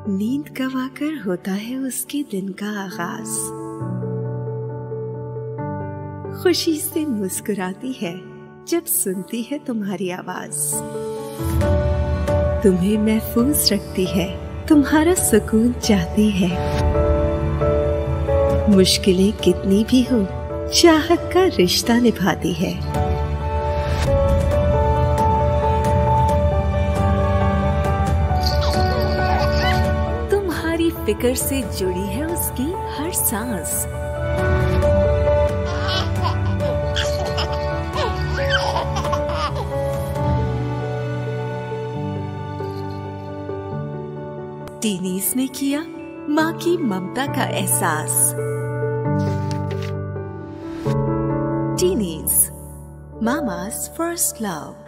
नींद गवाकर होता है उसके दिन का आगाज। खुशी से मुस्कुराती है जब सुनती है तुम्हारी आवाज। तुम्हें महफूज रखती है, तुम्हारा सुकून चाहती है। मुश्किलें कितनी भी हो, चाहत का रिश्ता निभाती है। तुम्हारी फिक्र से जुड़ी है उसकी हर सांस। टीनीज ने किया माँ की ममता का एहसास। टीनीज, मामा's first love।